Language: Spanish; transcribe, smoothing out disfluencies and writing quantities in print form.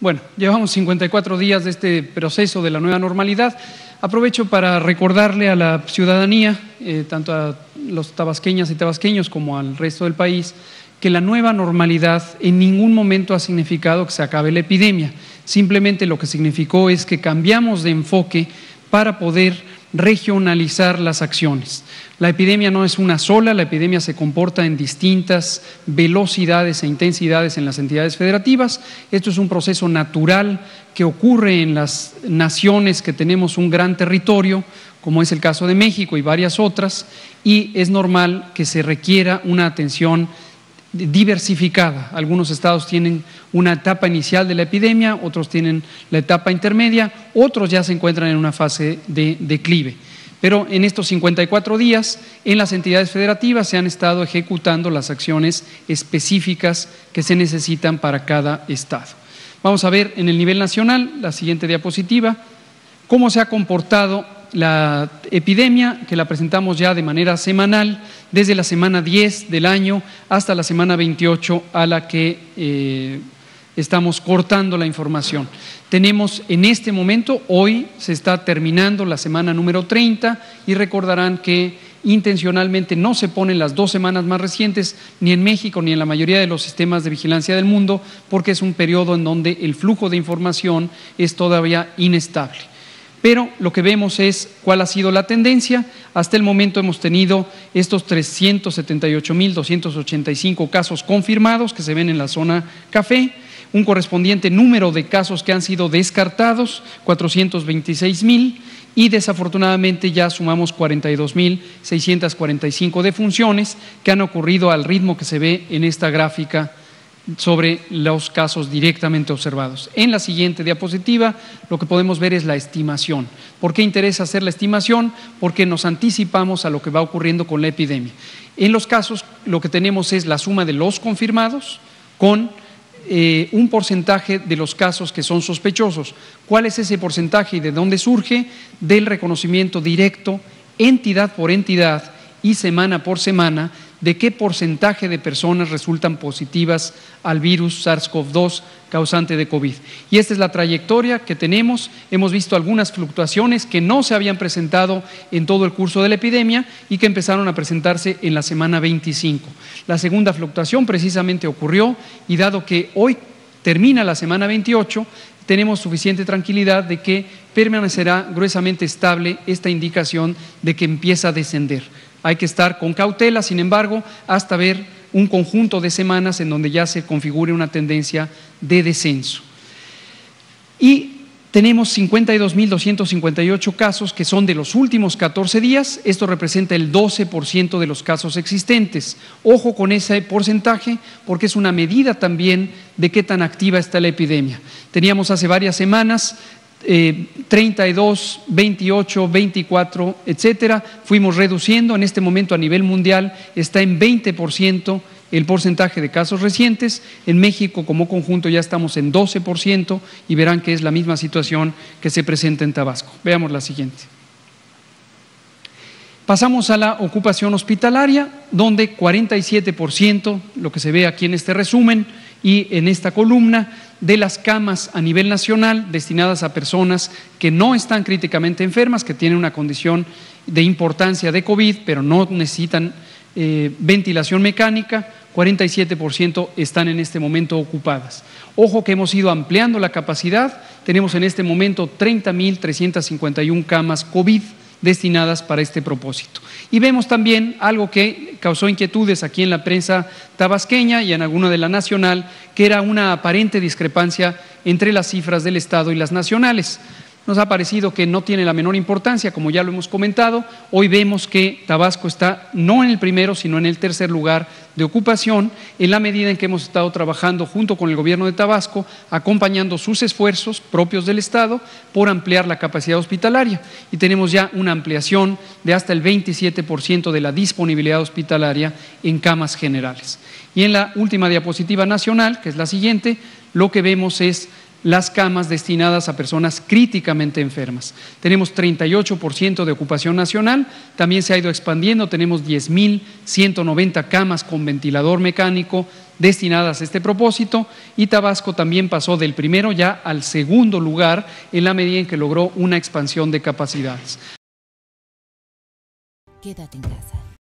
Bueno, llevamos 54 días de este proceso de la nueva normalidad. Aprovecho para recordarle a la ciudadanía, tanto a los tabasqueñas y tabasqueños como al resto del país, que la nueva normalidad en ningún momento ha significado que se acabe la epidemia. Simplemente lo que significó es que cambiamos de enfoque para poder regionalizar las acciones. La epidemia no es una sola, la epidemia se comporta en distintas velocidades e intensidades en las entidades federativas. Esto es un proceso natural que ocurre en las naciones que tenemos un gran territorio, como es el caso de México y varias otras, y es normal que se requiera una atención diversificada. Algunos estados tienen una etapa inicial de la epidemia, otros tienen la etapa intermedia, otros ya se encuentran en una fase de declive. Pero en estos 54 días, en las entidades federativas se han estado ejecutando las acciones específicas que se necesitan para cada estado. Vamos a ver en el nivel nacional, la siguiente diapositiva, cómo se ha comportado la epidemia, que la presentamos ya de manera semanal, desde la semana 10 del año hasta la semana 28 a la que estamos cortando la información. Tenemos en este momento, hoy se está terminando la semana número 30 y recordarán que intencionalmente no se ponen las 2 semanas más recientes ni en México ni en la mayoría de los sistemas de vigilancia del mundo, porque es un periodo en donde el flujo de información es todavía inestable. Pero lo que vemos es cuál ha sido la tendencia. Hasta el momento hemos tenido estos 378.285 casos confirmados que se ven en la zona café, un correspondiente número de casos que han sido descartados, 426,000, y desafortunadamente ya sumamos 42,645 defunciones que han ocurrido al ritmo que se ve en esta gráfica sobre los casos directamente observados. En la siguiente diapositiva lo que podemos ver es la estimación. ¿Por qué interesa hacer la estimación? Porque nos anticipamos a lo que va ocurriendo con la epidemia. En los casos lo que tenemos es la suma de los confirmados con un porcentaje de los casos que son sospechosos. ¿Cuál es ese porcentaje y de dónde surge? Del reconocimiento directo, entidad por entidad y semana por semana, de qué porcentaje de personas resultan positivas al virus SARS-CoV-2 causante de COVID. Y esta es la trayectoria que tenemos. Hemos visto algunas fluctuaciones que no se habían presentado en todo el curso de la epidemia y que empezaron a presentarse en la semana 25. La segunda fluctuación precisamente ocurrió y dado que hoy termina la semana 28, tenemos suficiente tranquilidad de que permanecerá gruesamente estable esta indicación de que empieza a descender. Hay que estar con cautela, sin embargo, hasta ver un conjunto de semanas en donde ya se configure una tendencia de descenso. Y tenemos 52,258 casos que son de los últimos 14 días, esto representa el 12% de los casos existentes. Ojo con ese porcentaje porque es una medida también de qué tan activa está la epidemia. Teníamos hace varias semanas 32, 28, 24, etcétera, fuimos reduciendo. En este momento a nivel mundial está en 20% el porcentaje de casos recientes. En México como conjunto ya estamos en 12% y verán que es la misma situación que se presenta en Tabasco. Veamos la siguiente. Pasamos a la ocupación hospitalaria, donde 47%, lo que se ve aquí en este resumen y en esta columna, de las camas a nivel nacional destinadas a personas que no están críticamente enfermas, que tienen una condición de importancia de COVID, pero no necesitan ventilación mecánica, 47% están en este momento ocupadas. Ojo que hemos ido ampliando la capacidad, tenemos en este momento 30,351 camas COVID destinadas para este propósito. Y vemos también algo que causó inquietudes aquí en la prensa tabasqueña y en alguna de la nacional, que era una aparente discrepancia entre las cifras del Estado y las nacionales. Nos ha parecido que no tiene la menor importancia, como ya lo hemos comentado. Hoy vemos que Tabasco está no en el primero, sino en el tercer lugar de ocupación, en la medida en que hemos estado trabajando junto con el gobierno de Tabasco, acompañando sus esfuerzos propios del Estado por ampliar la capacidad hospitalaria. Y tenemos ya una ampliación de hasta el 27% de la disponibilidad hospitalaria en camas generales. Y en la última diapositiva nacional, que es la siguiente, lo que vemos es las camas destinadas a personas críticamente enfermas. Tenemos 38% de ocupación nacional, también se ha ido expandiendo, tenemos 10,190 camas con ventilador mecánico destinadas a este propósito, y Tabasco también pasó del primero ya al segundo lugar en la medida en que logró una expansión de capacidades. Quédate en casa.